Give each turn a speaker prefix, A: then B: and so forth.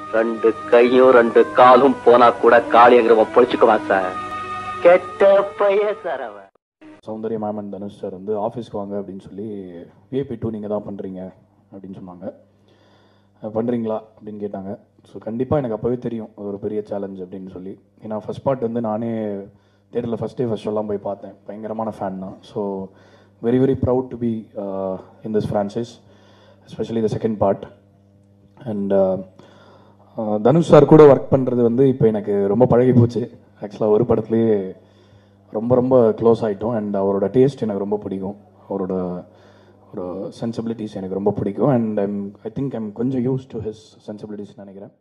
A: ரெண்டு கையும் ரெண்டு காலும் போனா கூட காளிங்கிறவன் பொழிச்சுக்குவான் சார். கெட்ட பைய சார் அவன்.
B: Soundarya ma'am and Dhanush sir வந்து ஆஃபீஸ்க்கு வாங்க அப்படின்னு சொல்லி விஐபி 2 நீங்கள் தான் பண்ணுறீங்க அப்படின்னு சொன்னாங்க. பண்ணுறீங்களா அப்படின்னு கேட்டாங்க. ஸோ கண்டிப்பாக எனக்கு அப்போவே தெரியும் அது ஒரு பெரிய சேலஞ்ச் அப்படின்னு சொல்லி. ஏன்னா ஃபஸ்ட் பார்ட் வந்து நானே தேட்டரில் ஃபஸ்ட் ஷோலாம் போய் பார்த்தேன். பயங்கரமான ஃபேன் தான். So very very proud to be in this franchise, especially the second part. And Dhanush sir கூட ஒர்க் பண்ணுறது வந்து இப்போ எனக்கு ரொம்ப பழகி போச்சு. ஆக்சுவலாக ஒரு படத்துலேயே ரொம்ப ரொம்ப க்ளோஸ் ஆகிட்டோம். அண்ட் அவரோட டேஸ்ட் எனக்கு ரொம்ப பிடிக்கும். அவரோட ஒரு சென்சிபிலிட்டிஸ் எனக்கு ரொம்ப பிடிக்கும். அண்ட் ஐ திங்க் ஐம் கொஞ்சம் யூஸ் டு ஹிஸ் சென்சிபிலிட்டிஸ் நினைக்கிறேன்.